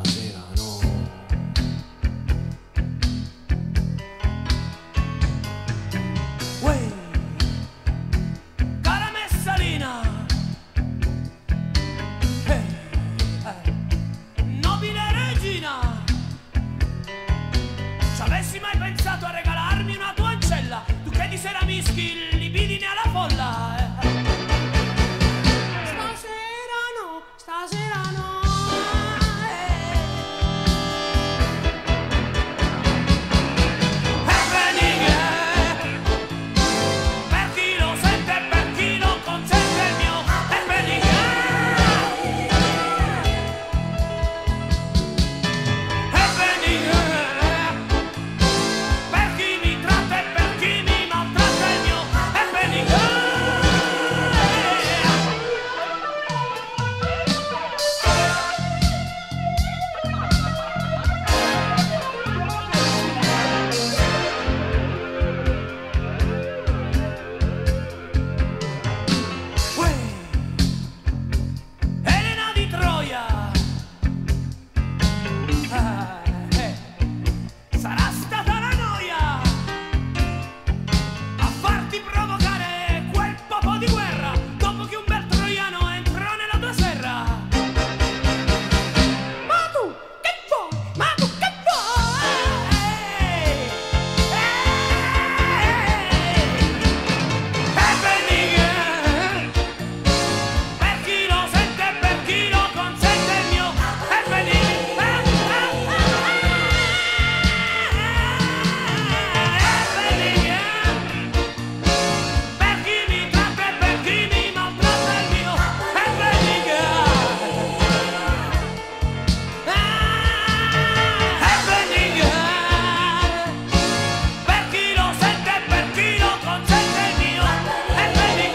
stasera no. Uè, cara Messalina, nobile regina, ci avessi mai pensato a regalarmi una tua ancella, tu che di sera mischi il libidine alla folla, Stasera no, Happening, per chi lo sente e per chi lo consente il mio happening, happening, per chi mi tratta e per chi mi maltratta il mio happening. Elena di Troia, sarà stata la noia a farti provocare quel popo di guerra dopo che un bel troiano entrò nella tua serra. Ma tu che vuoi? Ma tu che vuoi? Happening, per chi lo sente e per chi lo consente il mio happening, happening, per chi mi tratta e per chi mi maltratta il mio happening, happening, per chi lo sente e per chi lo consente il mio happening.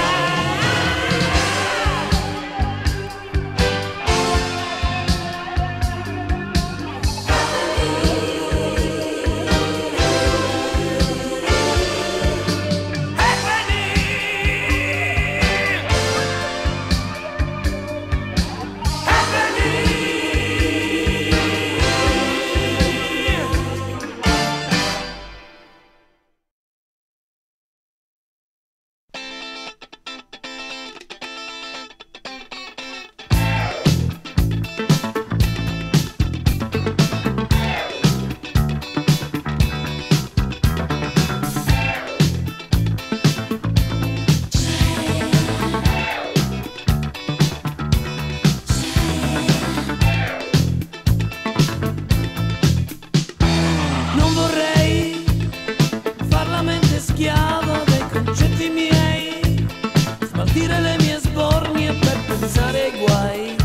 Non vorrei far la mente schiava dei concetti miei, smaltire le mie sbornie per pensare ai guai,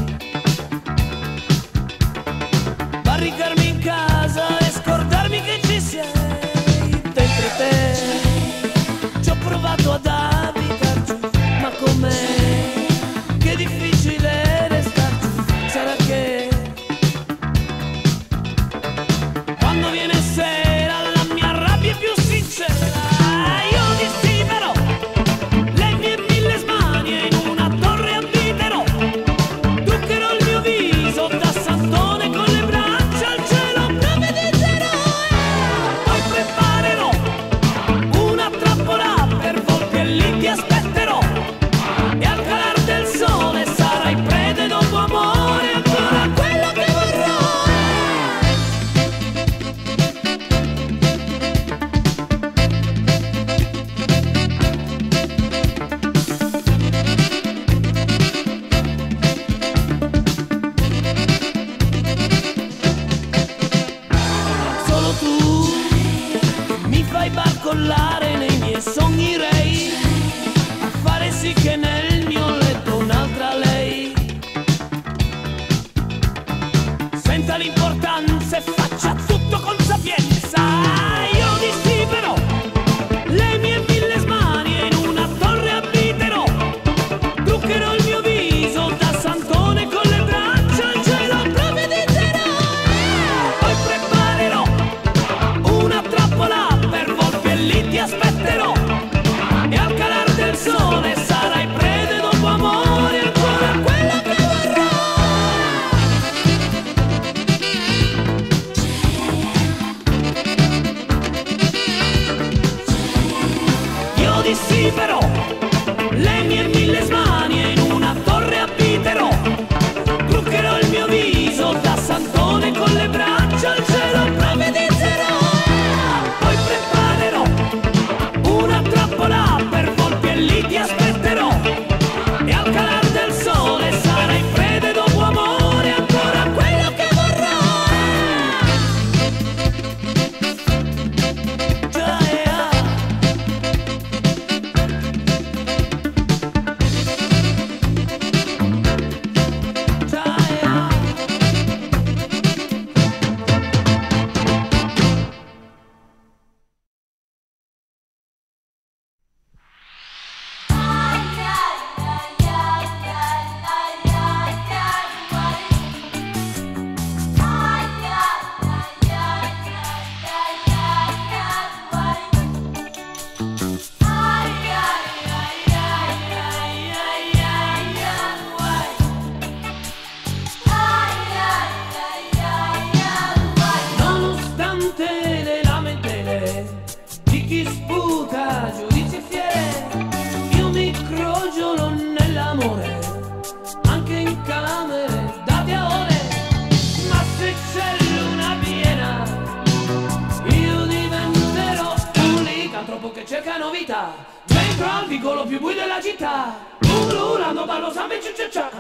barricarmi in casa e scordarmi che ci sei dentro te. Ci ho provato ad abitarci, ma com'è che difficile restarci. Sarà che quando viene sera la mia rabbia è più sincera. Io dissiperò le mie mille smanie in una torre ambiterò, truccherò il mio viso da santone con le braccia al cielo, profetizzerò e poi preparerò una trappola per volpi e lì ti aspetterò, e al calar del sole sarai preda del tuo amore, ancora quello che vorrò. Solo tu mi fai barcollare nei miei sogni rei, a fare sì che nel mio letto un'altra lei senta l'importanza e faccia tutto con sapienza. Io dissiperò le mie mille smanie in una torre abiterò, truccherò il mio viso da santone con le braccia al cielo, profetizzerò e poi preparerò una trappola per volpi e lì ti aspetterò, e al calar del sole sarai preda del tuo amore, ancora quello che vorrò. cercano vita dentro al vicolo più buio della città, ululando ballo samba e ciuccia.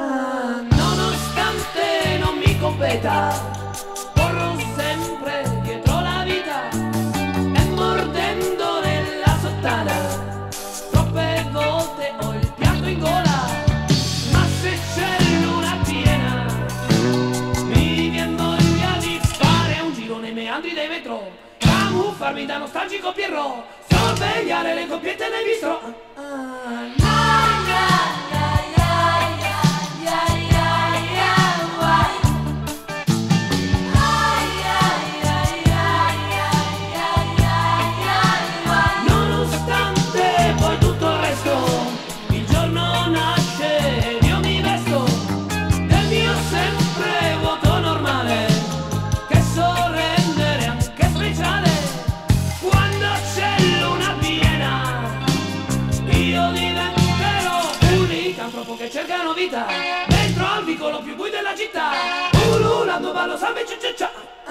Nonostante non mi competa, corro sempre dietro la vita e mordendo nella sottana troppe volte ho il pianto in gola. Ma se c'è luna piena mi vien voglia di fare un giro nei meandri dei metro, camuffarmi da nostalgico Pierrot, sorvegliare le coppiette nei bistrò. Nonostante poi tutto il resto, il giorno nasce ed io mi vesto del mio sempre vuoto normale, che so rendere anche speciale. Quando c'è luna piena io diventerò un licantropo che cerca novità dentro al vicolo più buio della città, ululando ballo samba e ciuccia.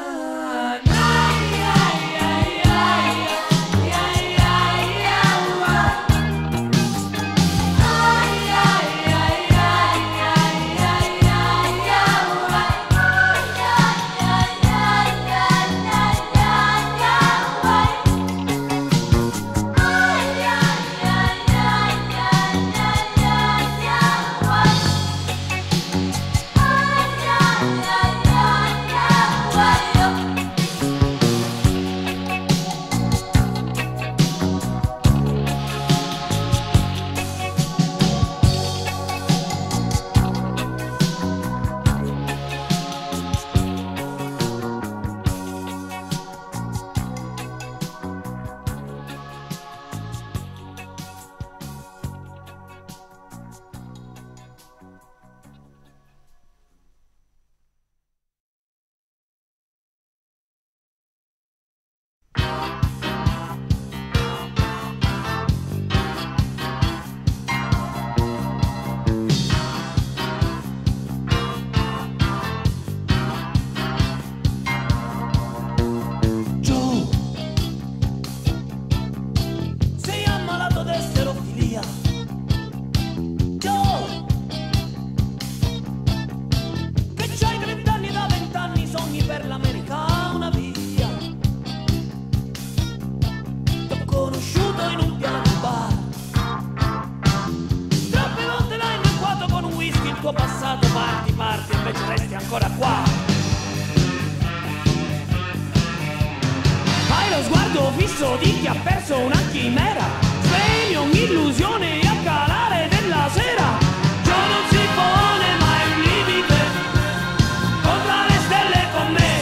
Di chi ha perso una chimera, svegli ogni illusione a calare della sera. Ciò non si pone mai un limite, contra le stelle con me.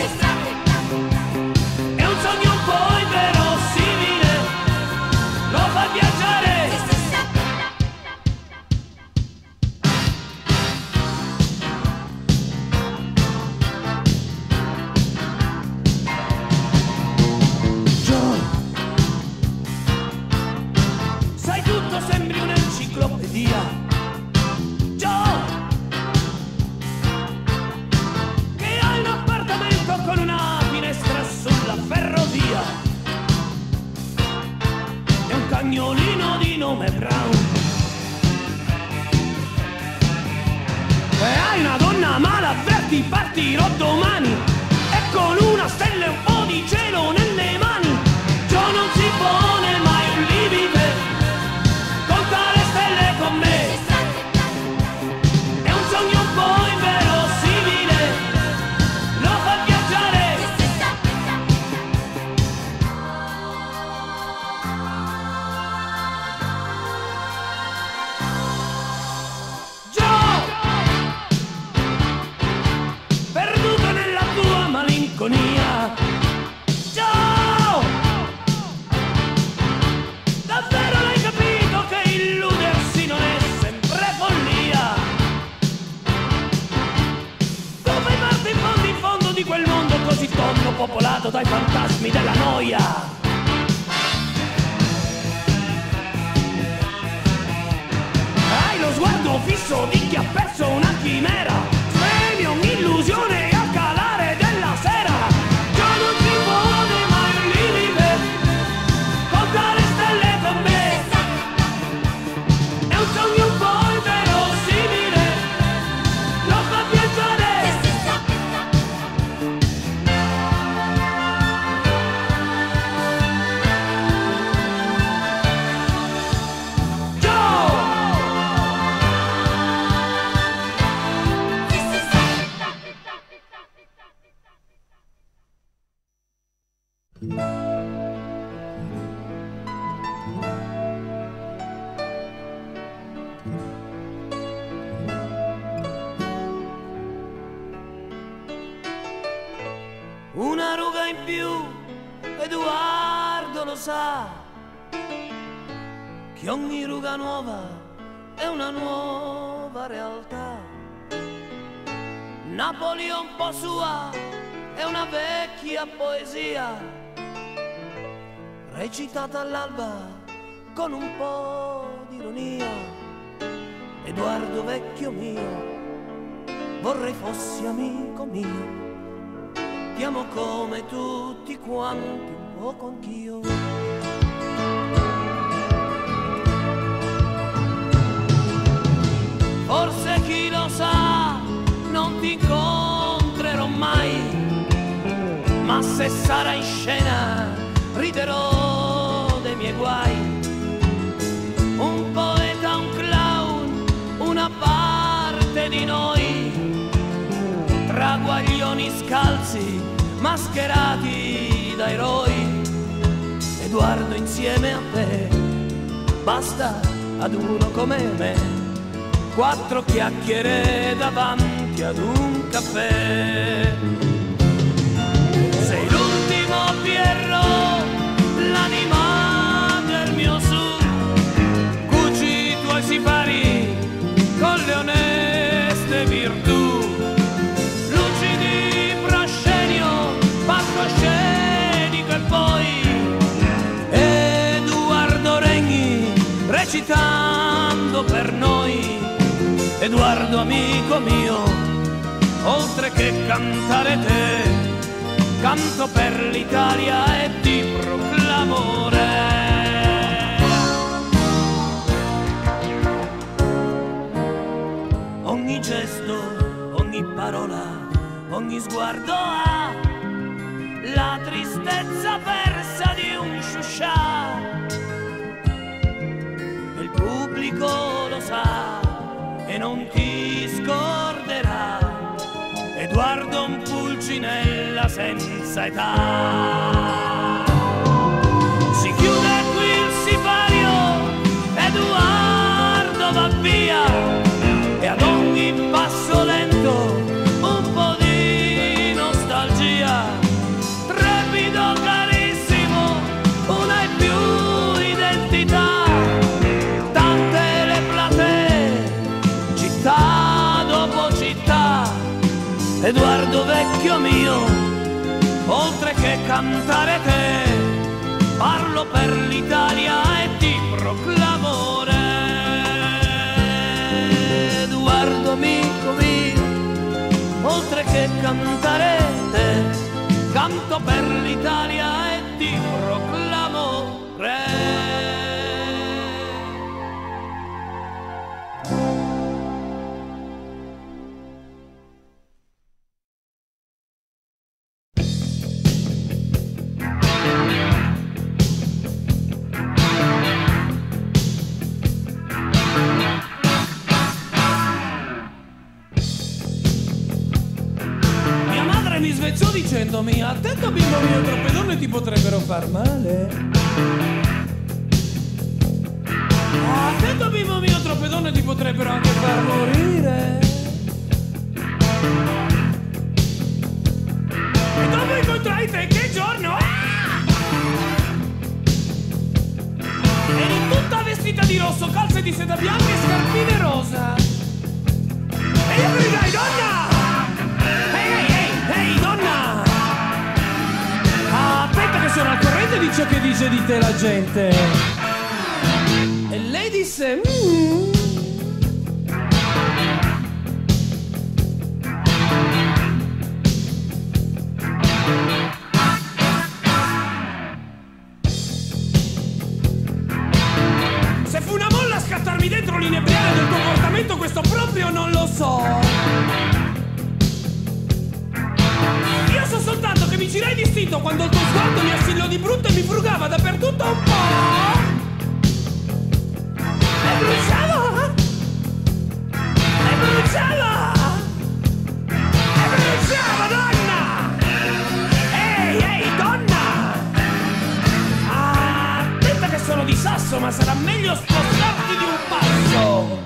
È un sogno un po' inverosimile, lo fa viaggiare. Sembri un'enciclopedia, Joe, che hai un appartamento con una finestra sulla ferrovia e un cagnolino di nome Brown, e hai una donna mala, avverti, partirò domani e con una stella e un po' di cielo nelle mani. Joe non si pone mai un limite, con me. È un sogno un po' inverosimile, lo fa viaggiare. Joe, perduto nella tua malinconia. Joe, davvero l'hai capito che illudersi non è sempre follia? Tu fai parte in fondo di quel mondo così tondo, popolato dai fantasmi della noia. Hai lo sguardo fisso di chi ha perso una chimera, svegli ogni illusione a calare della sera. Già non si pone mai un limite, conta le stelle con Una ruga in più, Edoardo lo sa, che ogni ruga nuova è una nuova realtà. Napoli è un po' sua, è una vecchia poesia, recitata all'alba con un po' di ironia. Edoardo vecchio mio, vorrei fossi amico mio, ti amo come tutti quanti, un poco anch'io. Forse chi lo sa, non ti incontrerò mai, ma se sarà in scena riderò dei miei guai. Un poeta, un clown, una parte di noi, tra guaglioni scalzi mascherati da eroi. Edoardo insieme a te, basta ad uno come me, 4 chiacchiere davanti ad un caffè. Sei l'ultimo Pierro, l'anima del mio sud, cuci i tuoi sipari con le oneste virtù. Scenico e poi Edoardo Regni recitando per noi. Edoardo amico mio, oltre che cantare te, canto per l'Italia e ti proclamo re. Ogni gesto, ogni parola, ogni sguardo ha la tristezza persa di un shusha, e il pubblico lo sa e non ti scorderà. Edoardo un Pulcinella senza età. Si chiude qui il sipario, Edoardo va via, e ad ogni passo lento un po' di nostalgia. Carissimo, una e più identità, tante le platee, città dopo città. Edoardo vecchio mio, oltre che cantare te, parlo per l'Italia e ti proclamo re. Edoardo amico mio, oltre che cantare te, canto per l'Italia e ti proclamo re. Mi svezzò dicendomi: attento bimbo mio, troppe donne ti potrebbero far male. Attento bimbo mio, troppe donne ti potrebbero anche far morire. E dopo incontrai te, che giorno? Eri tutta vestita di rosso, calze di seta bianca e scarpine rosa. E io gridai: donna! Ehi, donna! Aspetta che sono al corrente di ciò che dice di te la gente. E lei disse: Se fu una molla a scattarmi dentro l'inebriare del comportamento, questo proprio non lo so. So soltanto che mi girai distinto quando il tuo sguardo mi assillò di brutto e mi frugava dappertutto un po'. E bruciava! E bruciava! E bruciava, donna! Ehi, donna! meglio spostarti di un passo.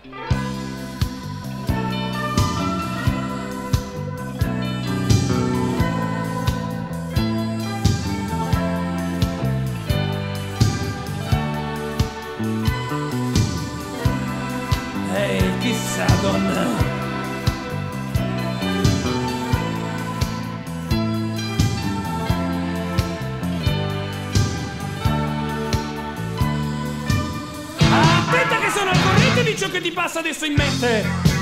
Ehi, chissà, donna. Aspetta che sono al corrente di ciò che ti passa adesso in mente.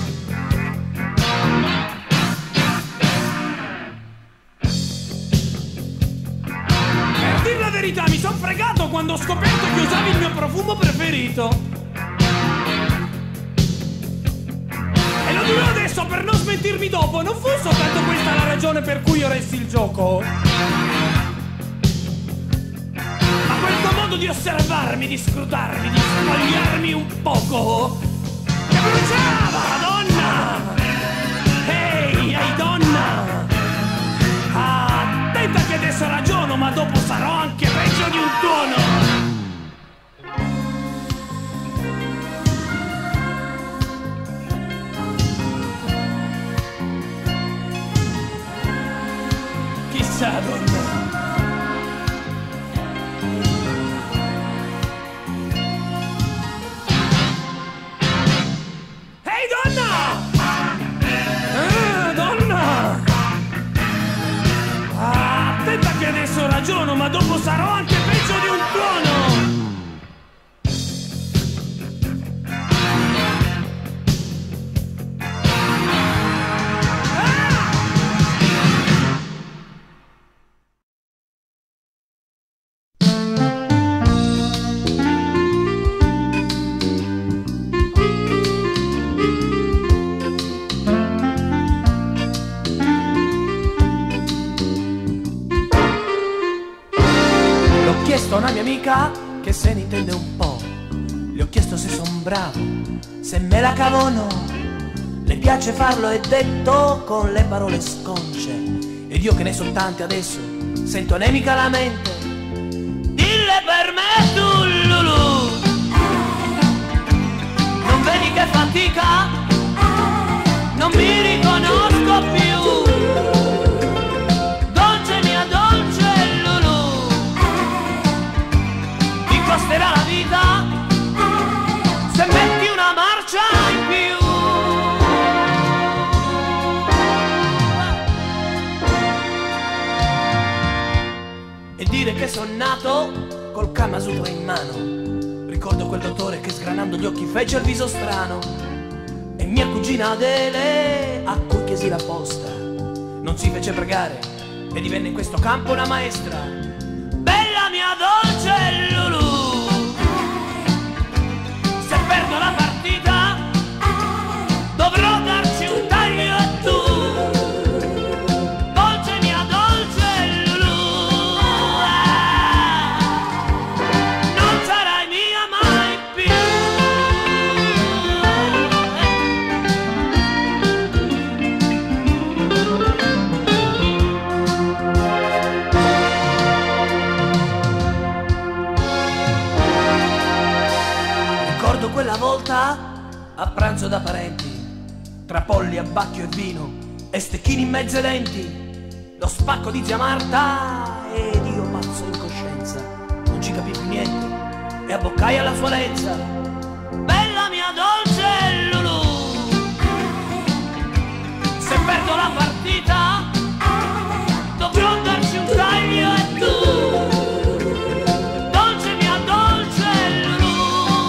Per dir la verità, mi son fregato quando ho scoperto che usavi il mio profumo preferito. E lo dirò adesso per non smentirmi dopo. Non fu soltanto questa la ragione per cui io ressi il gioco, ma quel tuo modo di osservarmi, di scrutarmi, di spogliarmi un poco, che bruciava, donna! Ehi, donna! Attenta che adesso ragiono, ma dopo sarò anche peggio di un tuono! Chissà, donna! Ehi, donna! Donna! Attenta che adesso ragiono, ma dopo sarò anche peggio di un tuono! Ho chiesto a una mia amica che se ne intende un po'. Le ho chiesto se son bravo, se me la cavo o no. Le piace farlo e detto con le parole sconce. Ed io che ne so tante adesso sento anemica la mente. Dille per me tu, Lulu, non vedi che fatica? Non mi riconosco più. Dolce mia dolce Lulu, ti costerà la vita se metti una marcia in più. E dire che son nato col Kama Sutra in mano. Ricordo quel dottore che sgranando gli occhi fece il viso strano. E mia cugina Adele, a cui chiesi la posta, non si fece pregare e divenne in questo campo una maestra. Bella mia dolce Lulu, se perdo la partita dovrò darci un taglio e tu. Dolce mia dolce Lulu, non sarai mia mai più. Ricordo quella volta a pranzo da parenti, tra polli, abbacchio e vino e stecchini in mezzo ai denti, lo spacco di zia Marta ed io pazzo in coscienza, non ci capii più niente e abboccai alla sua lenza. Bella mia dolce Lulu, se perdo la partita dovrò darci un taglio e tu. Dolce mia dolce Lulu,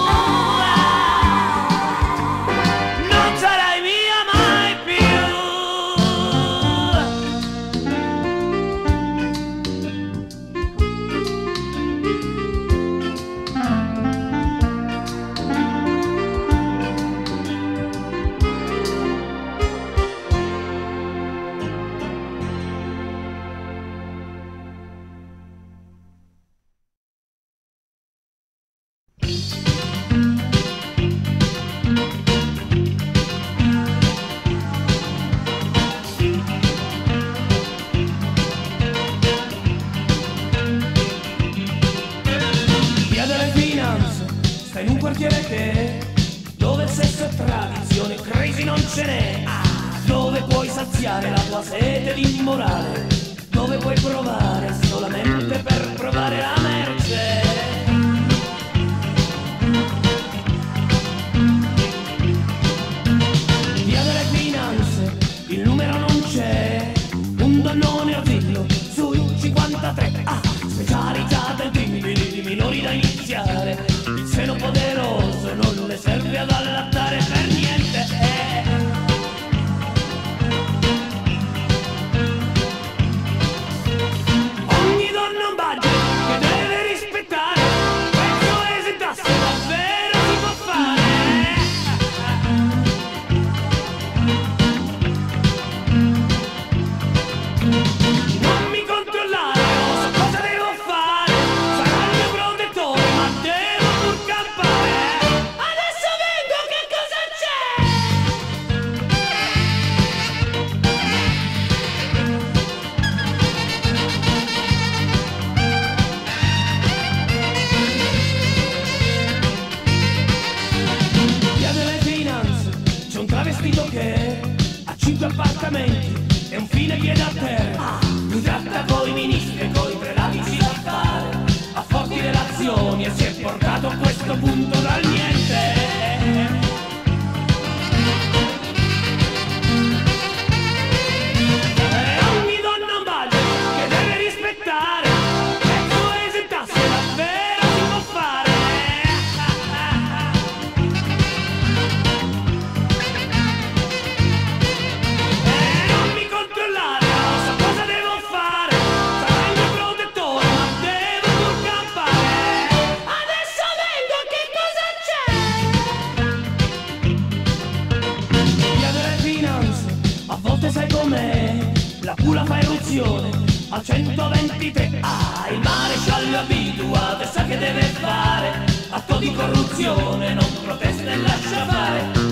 non sarai mia mai più. quartiere che, dove il sesso è tradizione, crazy non ce n'è, dove puoi saziare la tua sete di morale, dove puoi provare solamente per provare la merce. Via delle finanze, il numero non c'è, un donnone arzillo sui 53, specializzata in crimini di minori da iniziare, il seno poderoso non le serve ad allattare per niente. Ogni donna un budget che deve rispettare, questo esentasse davvero si può fare. Non mi controllare, non so cosa devo fare, sarà il mio protettore ma devo pur campare. Adesso vedo che cosa c'è. Via delle finanze, c'è un travestito che ha 5 appartamenti e un fine piede a terra. Lui tratta coi ministri e coi prelati si sa fare, ha forti relazioni e si è portato a questo punto dal niente. Ogni donna un budget che deve rispettare, questo esentasse davvero si può fare. Non mi controllare, non so cosa devo fare, sarà il mio protettore ma devo pur campare. Adesso vedo che cosa c'è. Via delle finanze, a volte sai com'è, la pula fa eruzione al 123, il maresciallo abituato e sa che deve fare, atto di corruzione non protesta e lascia fare.